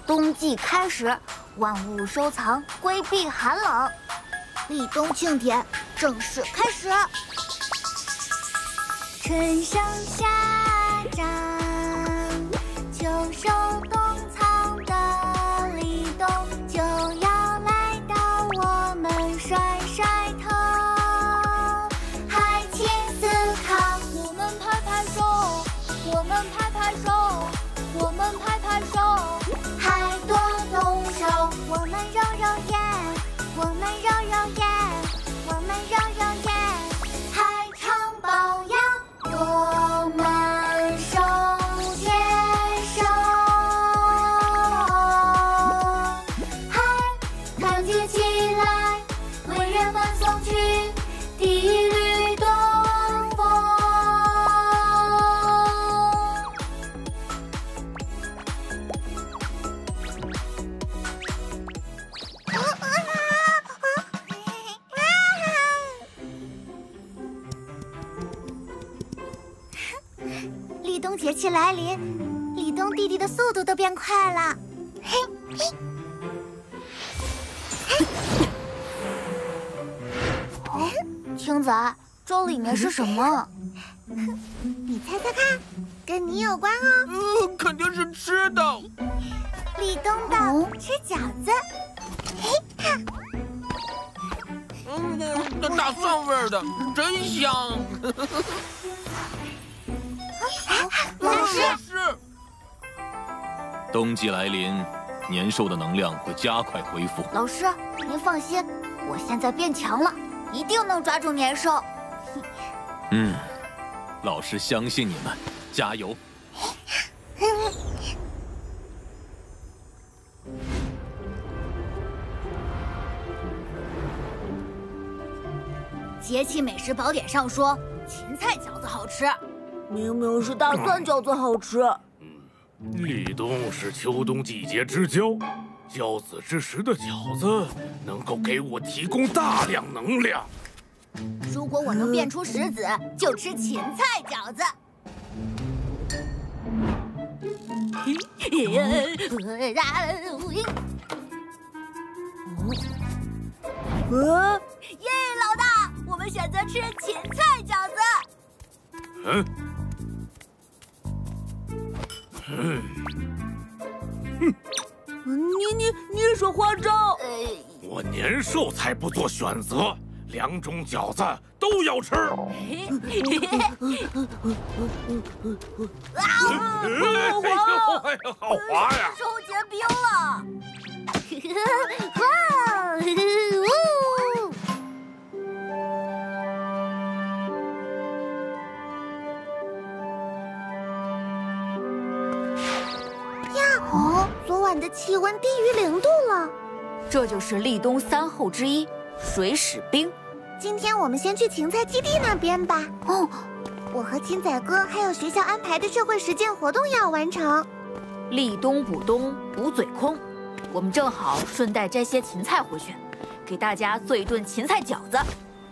冬季开始，万物收藏，规避寒冷。立冬庆典正式开始。 春生夏长，秋收冬藏的立冬就要来到，我们甩甩头，海情思考。 我们拍拍手，我们拍拍手，我们拍拍手。 海多动手，我们揉揉眼，我们揉揉眼，我们揉揉眼。海肠保养，我们手牵手。海团结起来，为人们送去第一缕东风。立冬节气来临，立冬弟弟的速度都变快了。嘿嘿， 青仔，这里面是什么？ 你猜猜看，跟你有关哦。 肯定是吃的。 立冬到，吃饺子。嘿， 大蒜味儿的，真香。 老师， 冬季来临，年兽的能量会加快恢复。 老师，您放心，我现在变强了，一定能抓住年兽。 老师相信你们，加油！ 节气美食宝典上说，芹菜饺子好吃。 明明是大蒜饺子好吃。 立冬是秋冬季节之交，交子之时的饺子能够给我提供大量能量。 如果我能变出石子，就吃芹菜饺子。耶，老大，我们选择吃芹菜饺子。 你说花招？ 我年兽才不做选择，两种饺子都要吃。好滑呀！ 手结冰了。 哇！ 昨晚的气温低于0度了。 这就是立冬3候之一，水始冰。 今天我们先去芹菜基地那边吧。我和青仔哥还有学校安排的社会实践活动要完成。 立冬补冬，补嘴空。我们正好顺带摘些芹菜回去，给大家做一顿芹菜饺子。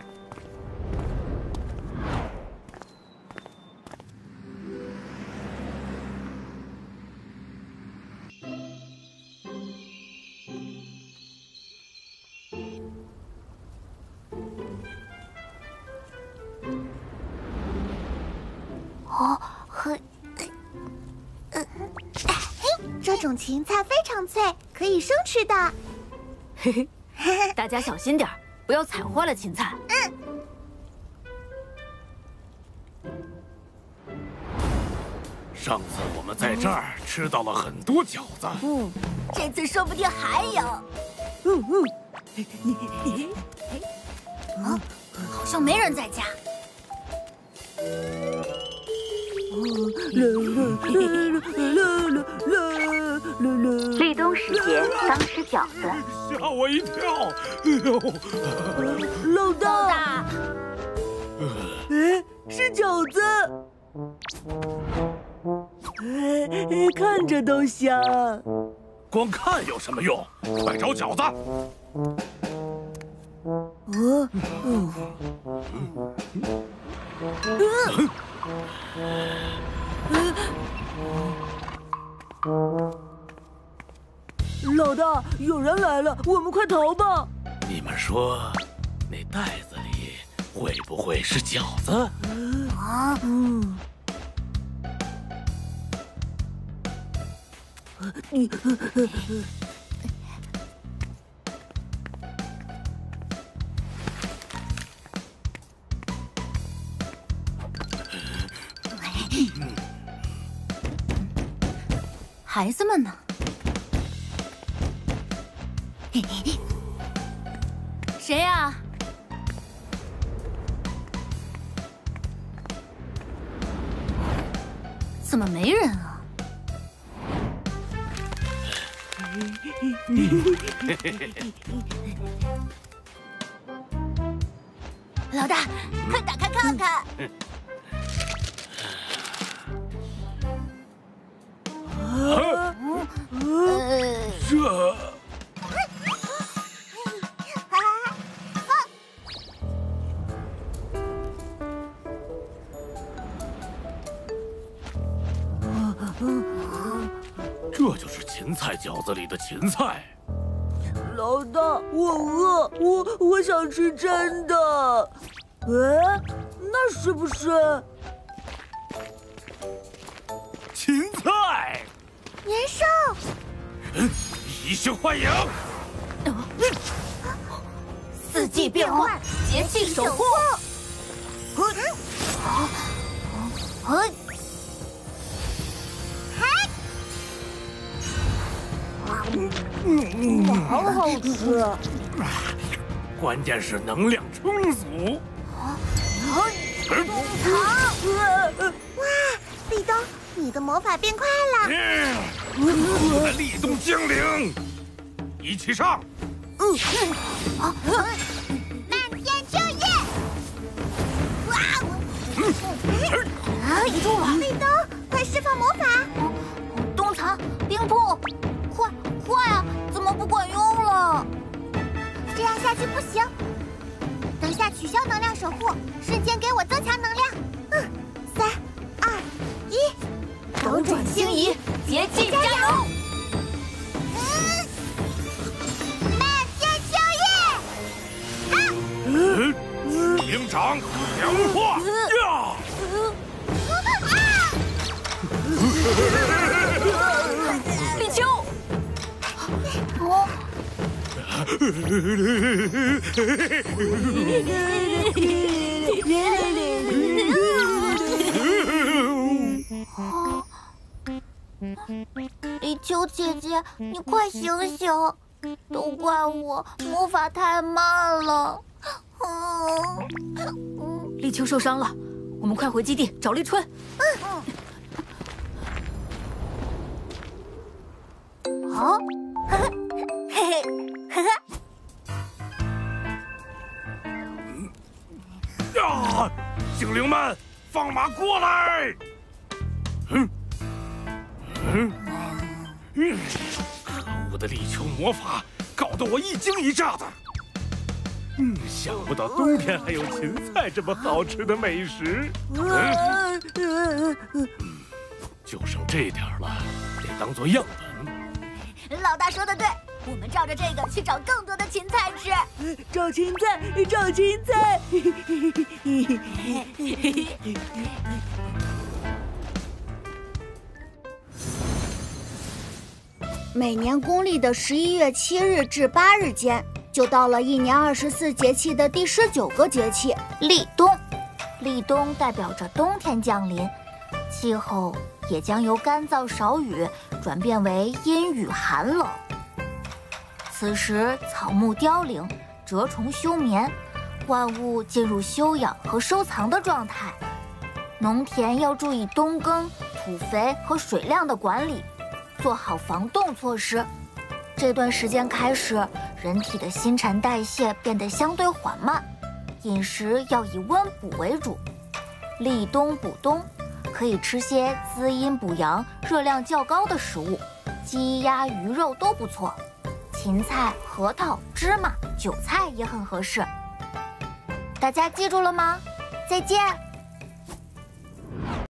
这种芹菜非常脆，可以生吃的。 大家小心点，不要踩坏了芹菜。 上次我们在这儿吃到了很多饺子。 这次说不定还有。好像没人在家。 立冬时节当吃饺子， 吓我一跳！ 老大，是饺子，看着都香。 光看有什么用？快找饺子！ 老大，有人来了，我们快逃吧！ 你们说，那袋子里会不会是饺子？ 啊， 孩子们呢？谁呀？怎么没人啊？ 老大，快打开看看。 这这就是芹菜饺子里的芹菜。 老大，我饿，我想吃真的。哎，那是不是？ 芹菜， 年兽， 移形换影。 四季变换，节气守护。 好好吃。 关键是能量充足。 立冬，你的魔法变快了。 我的立冬精灵，一起上！ 漫天秋叶！ 立住了！ 立冬，快释放魔法！ 冬藏冰瀑，快啊！怎么不管用了？ 这样下去不行。等下取消能量守护，瞬间给我增强能量。3、2、1， 斗转星移，节气加油！ 漫天秋叶！ 灵掌强化呀！ 立秋。 立秋姐姐，你快醒醒！都怪我魔法太慢了。 立秋受伤了，我们快回基地找立春。 好，嘿嘿， 呀！精灵们，放马过来！可恶的立秋魔法，搞得我一惊一乍的。想不到冬天还有芹菜这么好吃的美食。就剩这点了，得当做样本。 老大说的对，我们照着这个去找更多的芹菜吃。 找芹菜，找芹菜！ 每年公历的11月7日至8日间，就到了一年24节气的第19个节气立冬。 立冬代表着冬天降临，气候也将由干燥少雨转变为阴雨寒冷。此时草木凋零，蛰虫休眠，万物进入休养和收藏的状态。农田要注意冬耕、土肥和水量的管理，做好防冻措施。这段时间开始，人体的新陈代谢变得相对缓慢，饮食要以温补为主。立冬补冬，可以吃些滋阴补阳、热量较高的食物，鸡鸭鱼肉都不错。芹菜、核桃、芝麻、韭菜也很合适。大家记住了吗？再见。